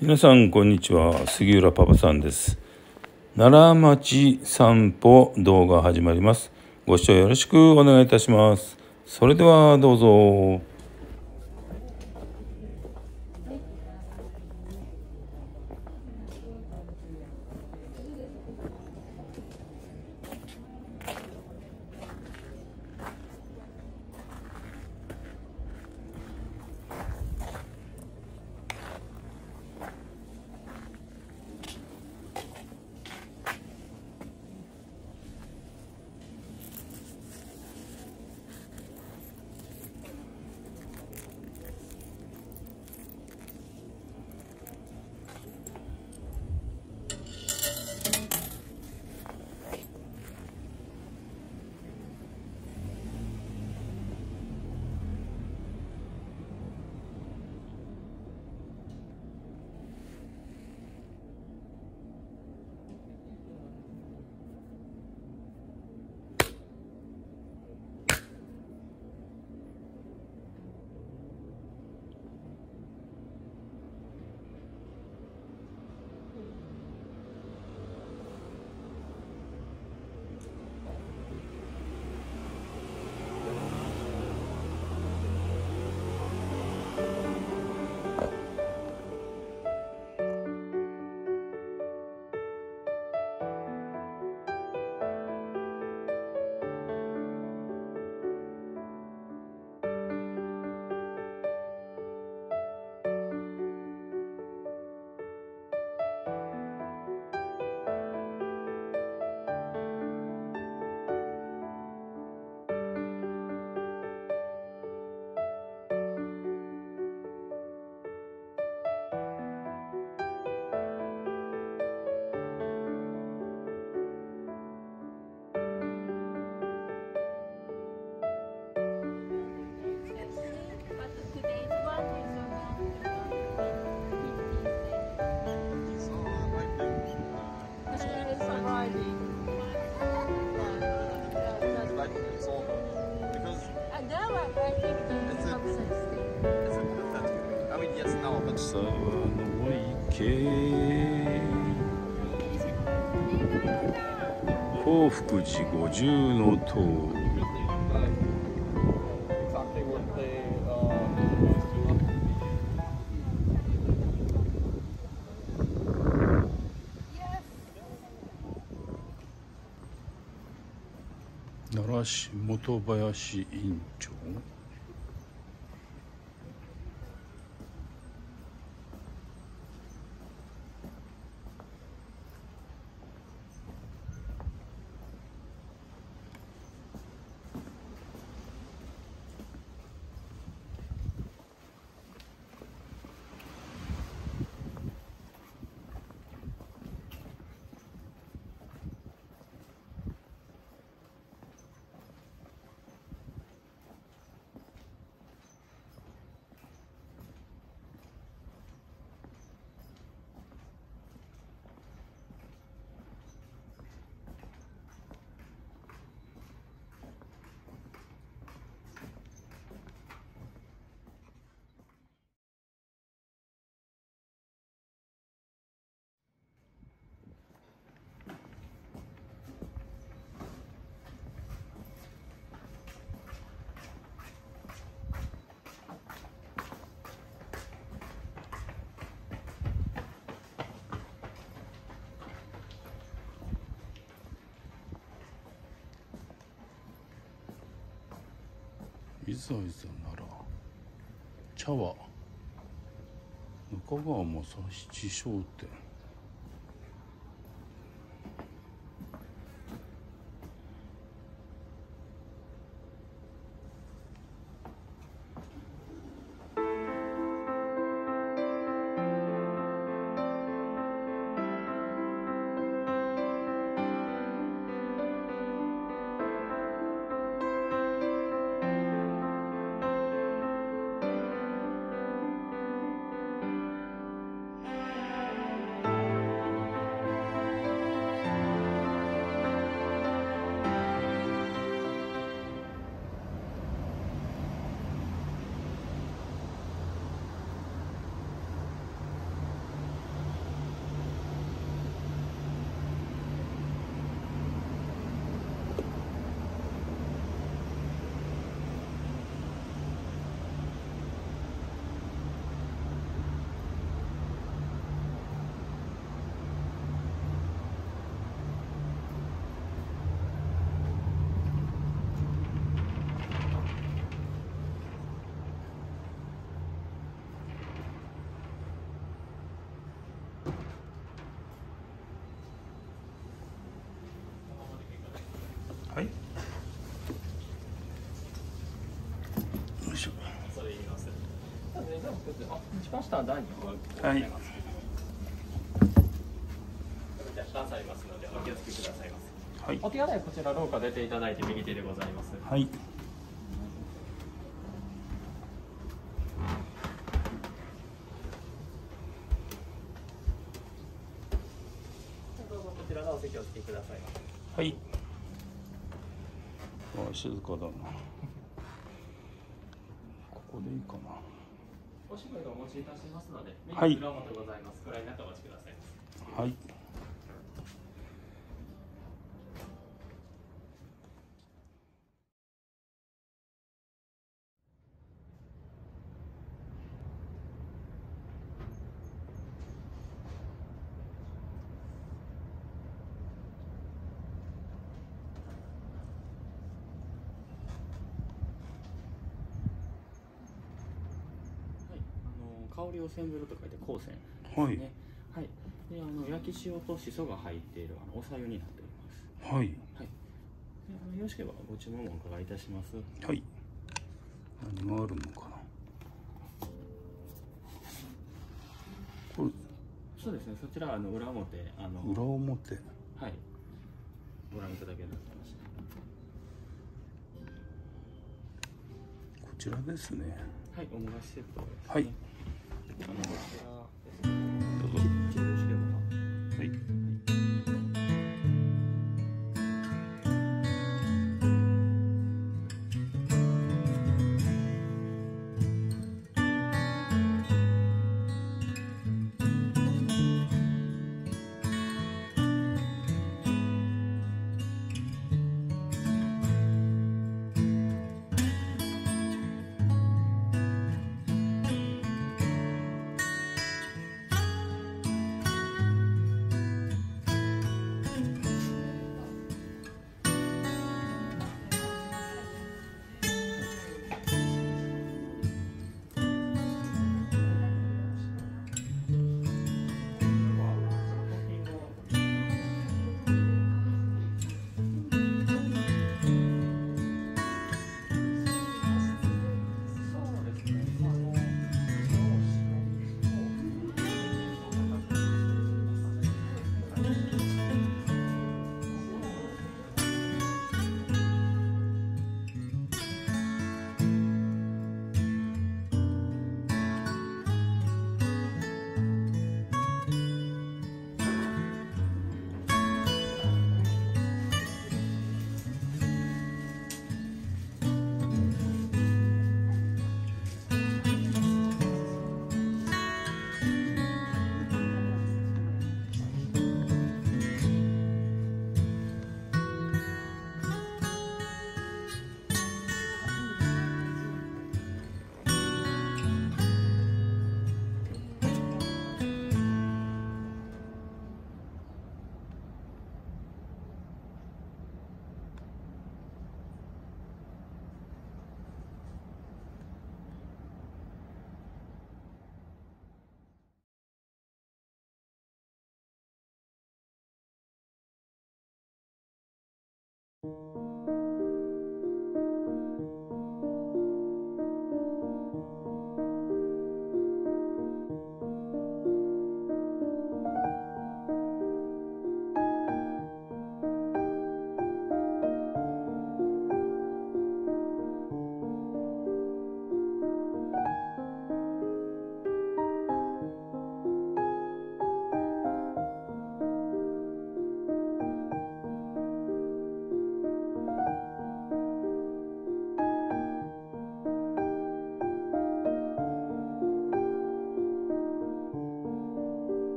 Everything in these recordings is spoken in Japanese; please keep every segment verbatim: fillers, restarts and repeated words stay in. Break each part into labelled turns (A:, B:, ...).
A: 皆さんこんにちは、杉浦パパさんです。奈良町散歩動画始まります。ご視聴よろしくお願いいたします。それではどうぞ。沢の池、興福寺五重の塔、奈良市本林委員長、いざいざなら茶は中川政七商店。
B: あ、一番下は第二のございます。じゃあ段差ありますのでお気をつけくださいませ。はい。お手洗いこちら廊下出ていただいて右手でございます。
A: はい。
B: どうぞこちらのお席お付きくださいませ。
A: はい。あ、静かだな。ここでいいかな。
B: おしぼりをお持ちいたしますので、
A: はい。
B: 裏表ございます。暗い中お待ちください。
A: はい。
B: 香りをせんべろと書いて香煎です
A: はい。
B: ね。はい。で、あの焼き塩としそが入っているあのおさゆになっております。
A: はい。
B: はい。で、あのよろしければご注文もお伺いいたします。
A: はい。何があるのかな。これ。
B: そうですね。そちらあの裏表あの
A: 裏表。
B: はい。ご覧いただけるようになってました。
A: こちらですね。
B: はい。おもがしセットですね。
A: はい。
B: あのこちらですね。
A: どうぞ。
B: よろしければ。
A: はい。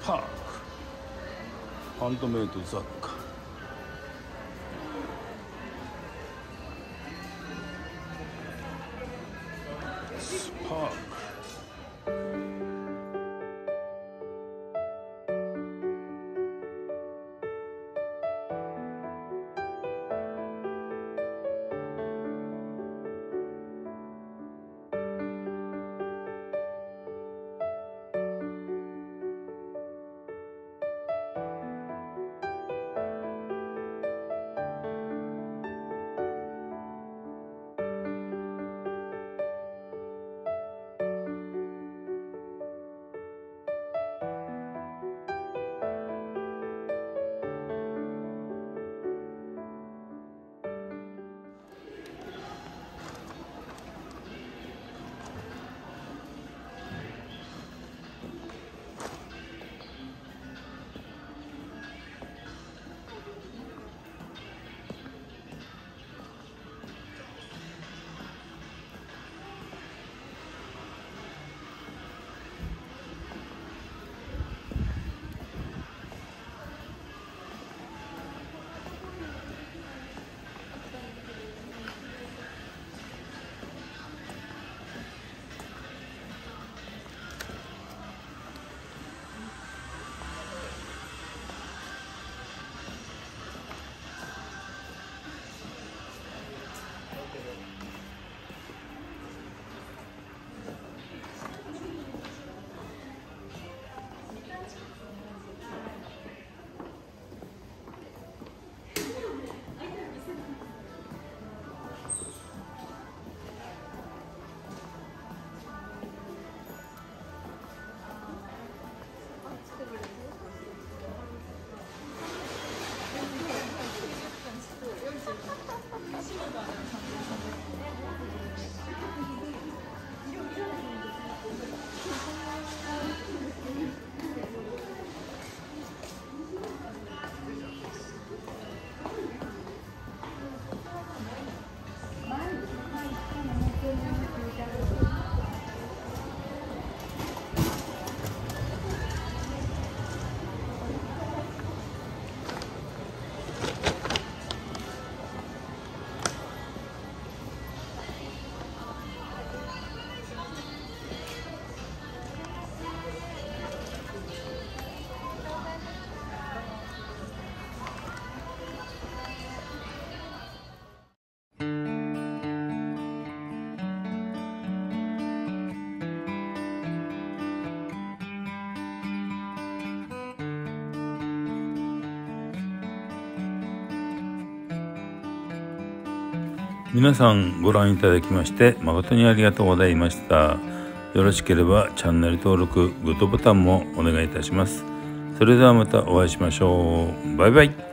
A: パーク、ハンドメイド雑貨、スパーク、皆さんご覧いただきまして誠にありがとうございました。よろしければチャンネル登録、グッドボタンもお願いいたします。それではまたお会いしましょう。バイバイ。